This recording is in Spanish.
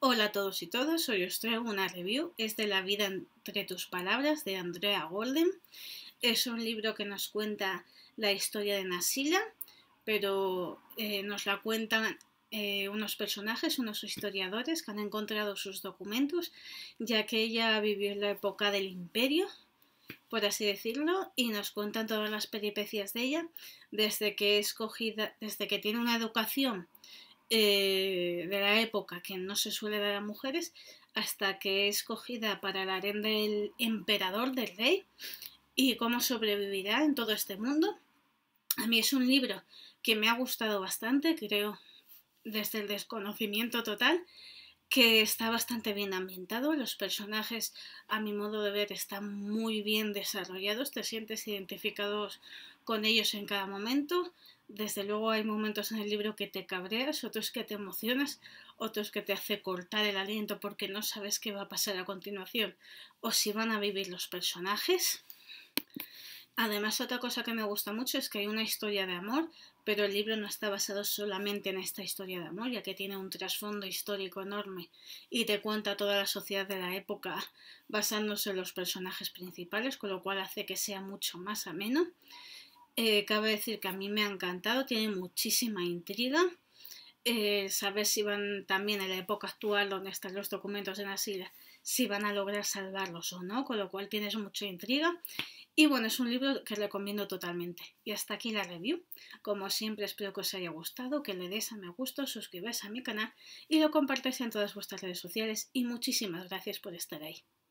Hola a todos y todas, hoy os traigo una review, es de La vida entre tus palabras de Andrea Golden. Es un libro que nos cuenta la historia de Nasila, pero nos la cuentan unos personajes, unos historiadores que han encontrado sus documentos, ya que ella vivió en la época del imperio, por así decirlo, y nos cuentan todas las peripecias de ella, desde que es escogida, desde que tiene una educación de la época que no se suele dar a mujeres hasta que es escogida para el harén del emperador, del rey, y cómo sobrevivirá en todo este mundo. A mí es un libro que me ha gustado bastante, creo, desde el desconocimiento total, que está bastante bien ambientado, los personajes a mi modo de ver están muy bien desarrollados, te sientes identificados con ellos en cada momento. Desde luego hay momentos en el libro que te cabreas, otros que te emocionas, otros que te hace cortar el aliento porque no sabes qué va a pasar a continuación o si van a vivir los personajes. Además, otra cosa que me gusta mucho es que hay una historia de amor, pero el libro no está basado solamente en esta historia de amor, ya que tiene un trasfondo histórico enorme y te cuenta toda la sociedad de la época basándose en los personajes principales, con lo cual hace que sea mucho más ameno. Cabe decir que a mí me ha encantado, tiene muchísima intriga. Saber si van también en la época actual donde están los documentos de Nasila, si van a lograr salvarlos o no, con lo cual tienes mucha intriga. Y bueno, es un libro que recomiendo totalmente. Y hasta aquí la review. Como siempre, espero que os haya gustado, que le deis a me gusta, suscribáis a mi canal y lo compartáis en todas vuestras redes sociales. Y muchísimas gracias por estar ahí.